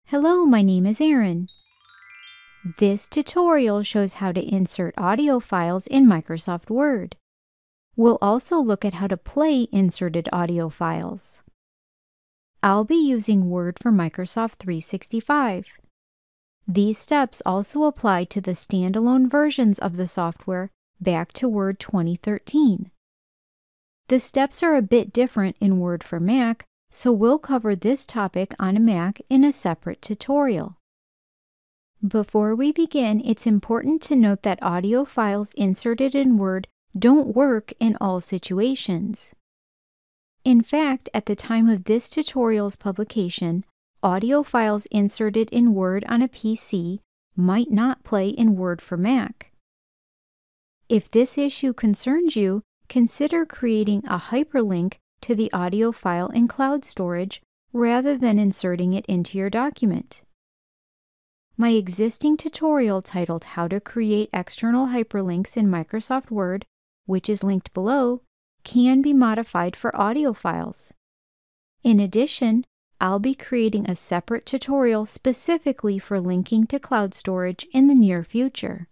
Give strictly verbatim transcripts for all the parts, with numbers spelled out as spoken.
Hello, my name is Erin. This tutorial shows how to insert audio files in Microsoft Word. We'll also look at how to play inserted audio files. I'll be using Word for Microsoft three sixty-five. These steps also apply to the standalone versions of the software back to Word twenty thirteen. The steps are a bit different in Word for Mac, so we'll cover this topic on a Mac in a separate tutorial. Before we begin, it's important to note that audio files inserted in Word don't work in all situations. In fact, at the time of this tutorial's publication, audio files inserted in Word on a P C might not play in Word for Mac. If this issue concerns you, consider creating a hyperlink to the audio file in cloud storage rather than inserting it into your document. My existing tutorial titled How to Create External Hyperlinks in Microsoft Word, which is linked below, can be modified for audio files. In addition, I'll be creating a separate tutorial specifically for linking to cloud storage in the near future.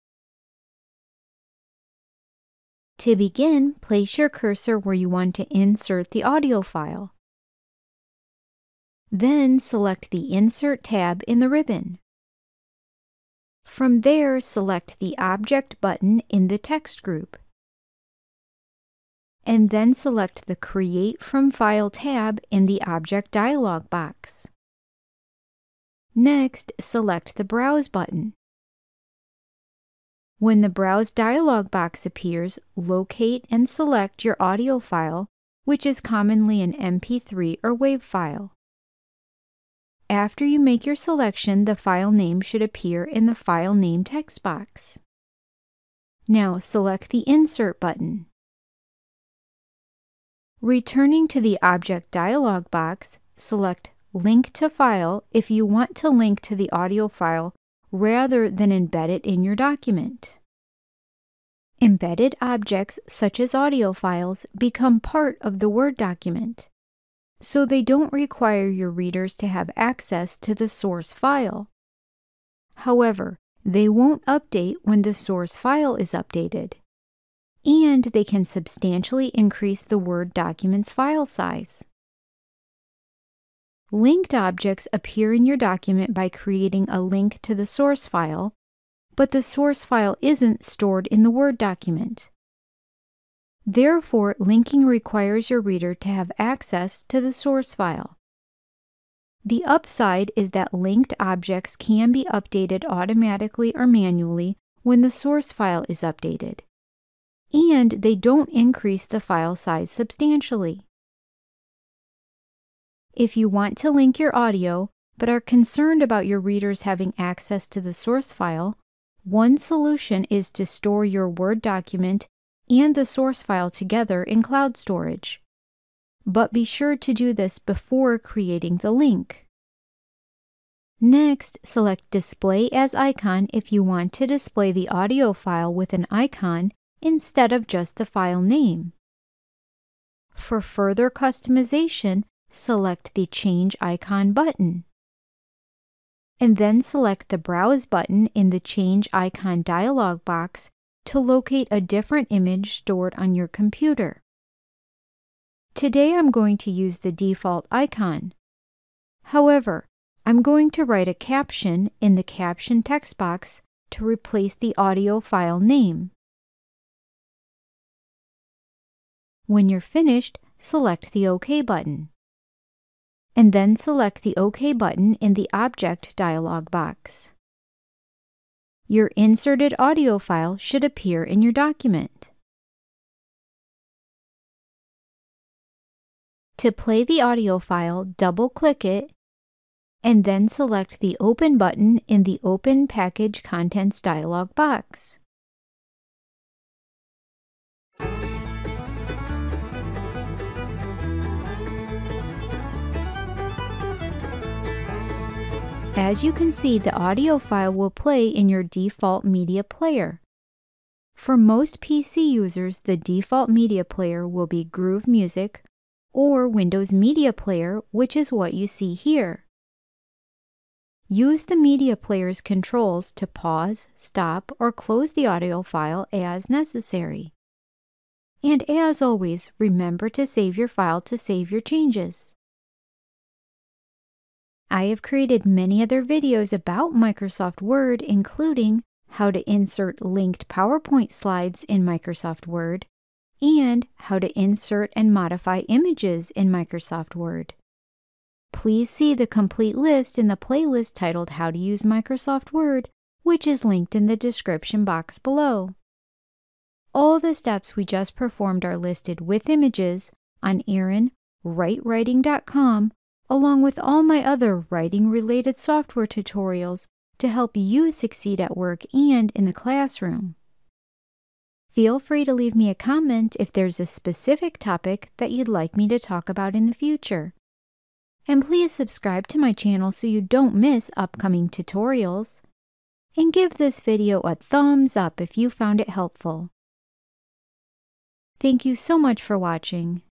To begin, place your cursor where you want to insert the audio file. Then select the Insert tab in the ribbon. From there, select the Object button in the text group. And then select the Create from File tab in the Object dialog box. Next, select the Browse button. When the Browse dialog box appears, locate and select your audio file, which is commonly an M P three or WAV file. After you make your selection, the file name should appear in the File Name text box. Now select the Insert button. Returning to the Object dialog box, select Link to File if you want to link to the audio file rather than embed it in your document. Embedded objects such as audio files become part of the Word document, so they don't require your readers to have access to the source file. However, they won't update when the source file is updated, and they can substantially increase the Word document's file size. Linked objects appear in your document by creating a link to the source file, but the source file isn't stored in the Word document. Therefore, linking requires your reader to have access to the source file. The upside is that linked objects can be updated automatically or manually when the source file is updated, and they don't increase the file size substantially. If you want to link your audio, but are concerned about your readers having access to the source file, one solution is to store your Word document and the source file together in cloud storage. But be sure to do this before creating the link. Next, select Display as Icon if you want to display the audio file with an icon instead of just the file name. For further customization, select the Change Icon button. And then select the Browse button in the Change Icon dialog box to locate a different image stored on your computer. Today I'm going to use the default icon. However, I'm going to write a caption in the Caption text box to replace the audio file name. When you're finished, select the OK button. And then select the OK button in the Object dialog box. Your inserted audio file should appear in your document. To play the audio file, double-click it, and then select the Open button in the Open Package Contents dialog box. As you can see, the audio file will play in your default media player. For most P C users, the default media player will be Groove Music or Windows Media Player, which is what you see here. use the media player's controls to pause, stop, or close the audio file as necessary. And as always, remember to save your file to save your changes. I have created many other videos about Microsoft Word, including how to insert linked PowerPoint slides in Microsoft Word, and how to insert and modify images in Microsoft Word. Please see the complete list in the playlist titled How to Use Microsoft Word, which is linked in the description box below. All the steps we just performed are listed with images on erin write writing dot com, along with all my other writing-related software tutorials to help you succeed at work and in the classroom. Feel free to leave me a comment if there's a specific topic that you'd like me to talk about in the future. And please subscribe to my channel so you don't miss upcoming tutorials. And give this video a thumbs up if you found it helpful. Thank you so much for watching.